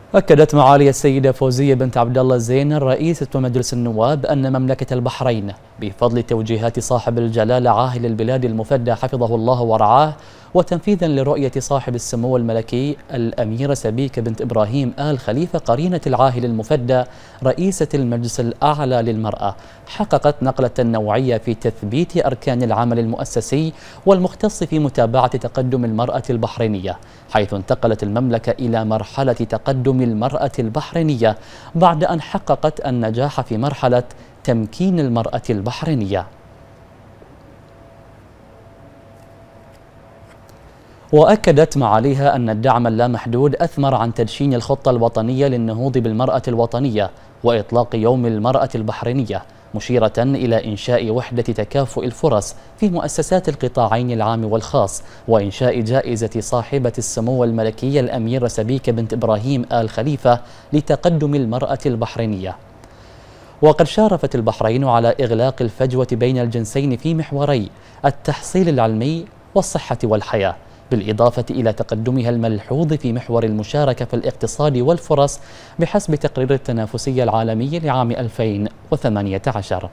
أكدت معالي السيدة فوزية بنت عبد الله الزين رئيسة مجلس النواب أن مملكة البحرين بفضل توجيهات صاحب الجلالة عاهل البلاد المفدى حفظه الله ورعاه وتنفيذا لرؤية صاحب السمو الملكي الأميرة سبيكة بنت إبراهيم آل خليفة قرينة العاهل المفدى رئيسة المجلس الأعلى للمرأة، حققت نقلة نوعية في تثبيت أركان العمل المؤسسي والمختص في متابعة تقدم المرأة البحرينية، حيث انتقلت المملكة إلى مرحلة تقدم المرأة البحرينية بعد أن حققت النجاح في مرحلة تمكين المرأة البحرينية. وأكدت معاليها أن الدعم اللامحدود أثمر عن تدشين الخطة الوطنية للنهوض بالمرأة الوطنية وإطلاق يوم المرأة البحرينية، مشيرة إلى إنشاء وحدة تكافؤ الفرص في مؤسسات القطاعين العام والخاص، وإنشاء جائزة صاحبة السمو الملكي الأميرة سبيكة بنت إبراهيم آل خليفة لتقدم المرأة البحرينية. وقد شارفت البحرين على إغلاق الفجوة بين الجنسين في محوري التحصيل العلمي والصحة والحياة، بالإضافة إلى تقدمها الملحوظ في محور المشاركة في الاقتصاد والفرص بحسب تقرير التنافسية العالمي لعام 2018.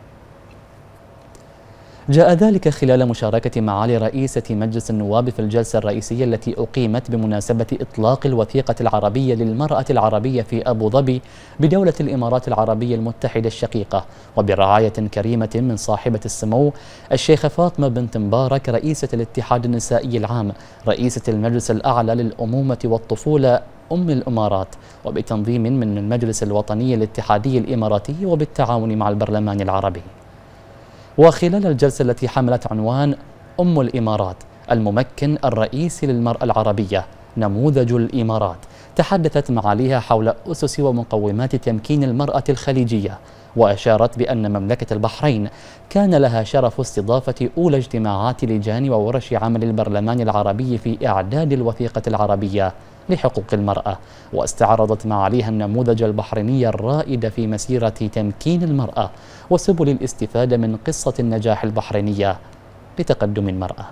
جاء ذلك خلال مشاركة معالي رئيسة مجلس النواب في الجلسة الرئيسية التي أقيمت بمناسبة إطلاق الوثيقة العربية للمرأة العربية في أبو ظبي بدولة الإمارات العربية المتحدة الشقيقة، وبرعاية كريمة من صاحبة السمو الشيخة فاطمة بنت مبارك رئيسة الاتحاد النسائي العام رئيسة المجلس الأعلى للأمومة والطفولة أم الإمارات، وبتنظيم من المجلس الوطني الاتحادي الإماراتي وبالتعاون مع البرلمان العربي. وخلال الجلسة التي حملت عنوان أم الإمارات الممكن الرئيسي للمرأة العربية نموذج الإمارات، تحدثت معاليها حول أسس ومقومات تمكين المرأة الخليجية، وأشارت بأن مملكة البحرين كان لها شرف استضافة أولى اجتماعات لجان وورش عمل البرلمان العربي في إعداد الوثيقة العربية لحقوق المرأة، واستعرضت معاليها النموذج البحريني الرائد في مسيرة تمكين المرأة وسبل الاستفادة من قصة النجاح البحرينية لتقدم المرأة.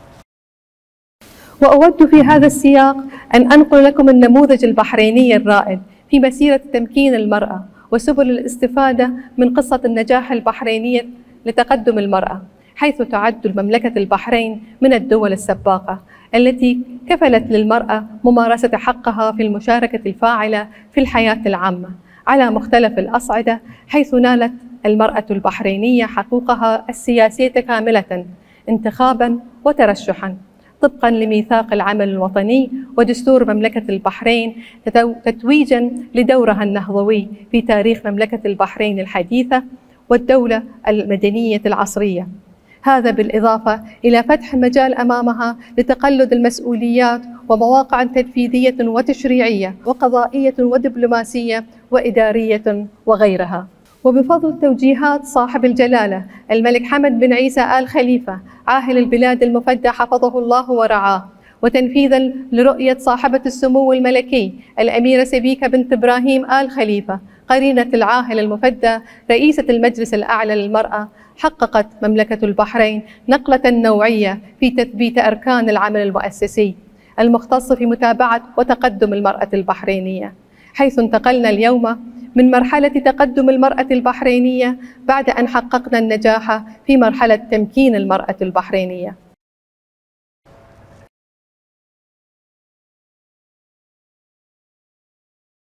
وأود في هذا السياق أن أنقل لكم النموذج البحريني الرائد في مسيرة تمكين المرأة وسبل الاستفادة من قصة النجاح البحرينية لتقدم المرأة، حيث تعد المملكة البحرين من الدول السباقة التي كفلت للمرأة ممارسة حقها في المشاركة الفاعلة في الحياة العامة على مختلف الأصعدة، حيث نالت المرأة البحرينية حقوقها السياسية كاملة انتخابا وترشحا طبقا لميثاق العمل الوطني ودستور مملكة البحرين، تتويجا لدورها النهضوي في تاريخ مملكة البحرين الحديثة والدولة المدنية العصرية. هذا بالإضافة إلى فتح مجال أمامها لتقلد المسؤوليات ومواقع تنفيذية وتشريعية وقضائية ودبلوماسية وإدارية وغيرها. وبفضل توجيهات صاحب الجلالة الملك حمد بن عيسى آل خليفة عاهل البلاد المفدى حفظه الله ورعاه، وتنفيذا لرؤية صاحبة السمو الملكي الأميرة سبيكة بنت إبراهيم آل خليفة قرينة العاهل المفدى رئيسة المجلس الأعلى للمرأة، حققت مملكة البحرين نقلة نوعية في تثبيت أركان العمل المؤسسي المختص في متابعة وتقدم المرأة البحرينية، حيث انتقلنا اليوم من مرحلة تقدم المرأة البحرينية بعد أن حققنا النجاح في مرحلة تمكين المرأة البحرينية.